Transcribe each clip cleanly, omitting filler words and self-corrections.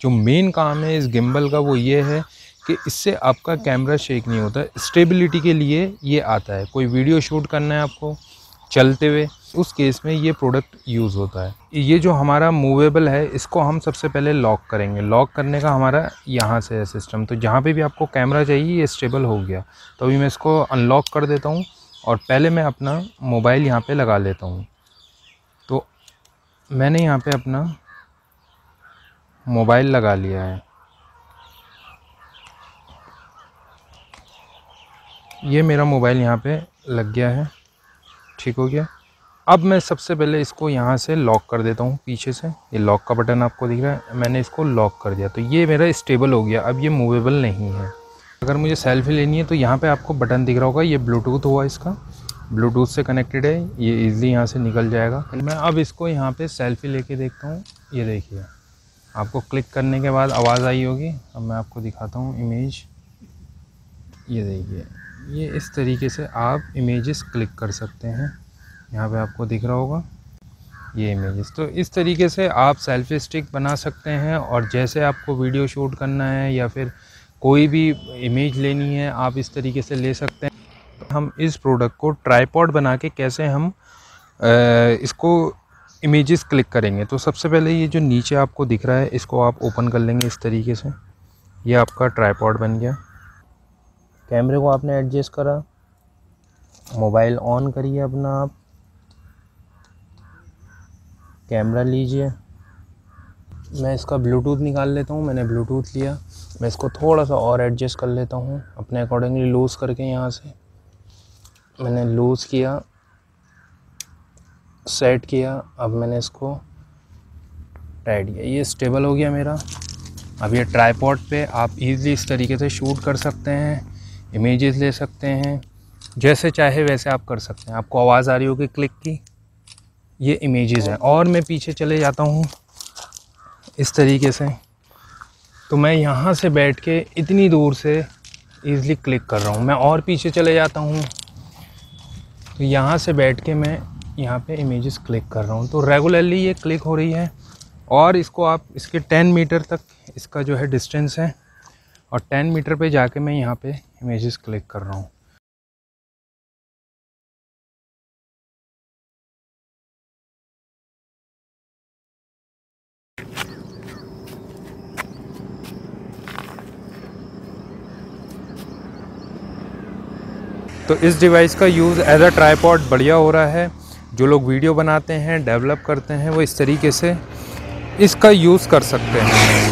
जो मेन काम है इस गिम्बल का वो ये है कि इससे आपका कैमरा शेक नहीं होता। स्टेबिलिटी के लिए ये आता है। कोई वीडियो शूट करना है आपको चलते हुए, उस केस में ये प्रोडक्ट यूज़ होता है। ये जो हमारा मूवेबल है इसको हम सबसे पहले लॉक करेंगे। लॉक करने का हमारा यहाँ से है सिस्टम। तो जहाँ पे भी आपको कैमरा चाहिए ये स्टेबल हो गया। तो अभी मैं इसको अनलॉक कर देता हूँ और पहले मैं अपना मोबाइल यहाँ पे लगा लेता हूँ। तो मैंने यहाँ पे अपना मोबाइल लगा लिया है। ये मेरा मोबाइल यहाँ पे लग गया है, ठीक हो गया। अब मैं सबसे पहले इसको यहाँ से लॉक कर देता हूँ पीछे से। ये लॉक का बटन आपको दिख रहा है, मैंने इसको लॉक कर दिया। तो ये मेरा स्टेबल हो गया, अब ये मूवेबल नहीं है। अगर मुझे सेल्फी लेनी है तो यहाँ पे आपको बटन दिख रहा होगा, ये ब्लूटूथ हुआ इसका, ब्लूटूथ से कनेक्टेड है, ये ईज़िली यहाँ से निकल जाएगा। मैं अब इसको यहाँ पर सेल्फी लेके देखता हूँ। ये देखिए, आपको क्लिक करने के बाद आवाज़ आई होगी। अब मैं आपको दिखाता हूँ इमेज। ये देखिए, ये इस तरीके से आप इमेजेस क्लिक कर सकते हैं। यहाँ पे आपको दिख रहा होगा ये इमेजेस। तो इस तरीके से आप सेल्फी स्टिक बना सकते हैं और जैसे आपको वीडियो शूट करना है या फिर कोई भी इमेज लेनी है आप इस तरीके से ले सकते हैं। हम इस प्रोडक्ट को ट्राइपॉड बना के कैसे हम इसको इमेजेस क्लिक करेंगे। तो सबसे पहले ये जो नीचे आपको दिख रहा है इसको आप ओपन कर लेंगे इस तरीके से। ये आपका ट्राइपॉड बन गया। कैमरे को आपने एडजस्ट करा, मोबाइल ऑन करिए अपना, आप कैमरा लीजिए। मैं इसका ब्लूटूथ निकाल लेता हूँ। मैंने ब्लूटूथ लिया, मैं इसको थोड़ा सा और एडजस्ट कर लेता हूँ अपने अकॉर्डिंगली लूज़ करके। यहाँ से मैंने लूज़ किया, सेट किया। अब मैंने इसको टाइट किया, ये स्टेबल हो गया मेरा। अब ये ट्राइपॉड पे आप इजीली इस तरीके से शूट कर सकते हैं, इमेजेस ले सकते हैं, जैसे चाहे वैसे आप कर सकते हैं। आपको आवाज़ आ रही होगी क्लिक की, ये इमेजेस हैं। और मैं पीछे चले जाता हूँ इस तरीके से, तो मैं यहाँ से बैठ के इतनी दूर से इजीली क्लिक कर रहा हूँ। मैं और पीछे चले जाता हूँ तो यहाँ से बैठ के मैं यहाँ पे इमेजेस क्लिक कर रहा हूँ। तो रेगुलरली ये क्लिक हो रही है। और इसको आप इसके 10 मीटर तक इसका जो है डिस्टेंस है और 10 मीटर पे जाके मैं यहाँ पे इमेजेस क्लिक कर रहा हूँ। तो इस डिवाइस का यूज़ एज अ ट्राइपॉड बढ़िया हो रहा है। जो लोग वीडियो बनाते हैं, डेवलप करते हैं, वो इस तरीके से इसका यूज़ कर सकते हैं।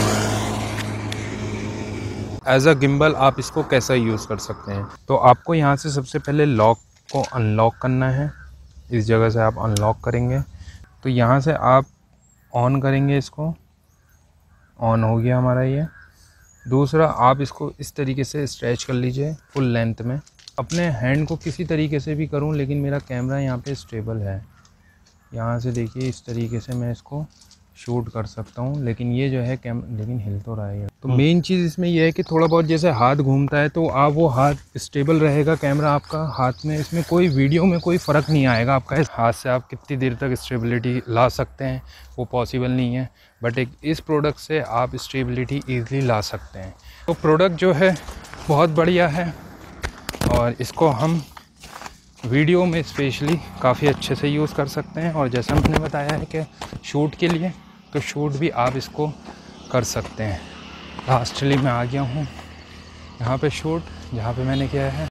एज अ गिम्बल आप इसको कैसा यूज़ कर सकते हैं। तो आपको यहाँ से सबसे पहले लॉक को अनलॉक करना है। इस जगह से आप अनलॉक करेंगे तो यहाँ से आप ऑन करेंगे, इसको ऑन हो गया हमारा ये। दूसरा, आप इसको इस तरीके से स्ट्रेच कर लीजिए फुल लेंथ में। अपने हैंड को किसी तरीके से भी करूं, लेकिन मेरा कैमरा यहाँ पे स्टेबल है। यहाँ से देखिए इस तरीके से मैं इसको शूट कर सकता हूँ, लेकिन ये जो है लेकिन हिल तो रहा है। तो मेन चीज़ इसमें यह है कि थोड़ा बहुत जैसे हाथ घूमता है तो आप वो हाथ स्टेबल रहेगा कैमरा आपका हाथ में। इसमें कोई वीडियो में कोई फ़र्क नहीं आएगा आपका। इस हाथ से आप कितनी देर तक स्टेबिलिटी ला सकते हैं वो पॉसिबल नहीं है, बट इस प्रोडक्ट से आप स्टेबिलिटी ईज़िली ला सकते हैं। तो प्रोडक्ट जो है बहुत बढ़िया है और इसको हम वीडियो में स्पेशली काफ़ी अच्छे से यूज़ कर सकते हैं। और जैसा हमने बताया है कि शूट के लिए, तो शूट भी आप इसको कर सकते हैं। लास्टली मैं आ गया हूँ यहाँ पे शूट, जहाँ पे मैंने किया है।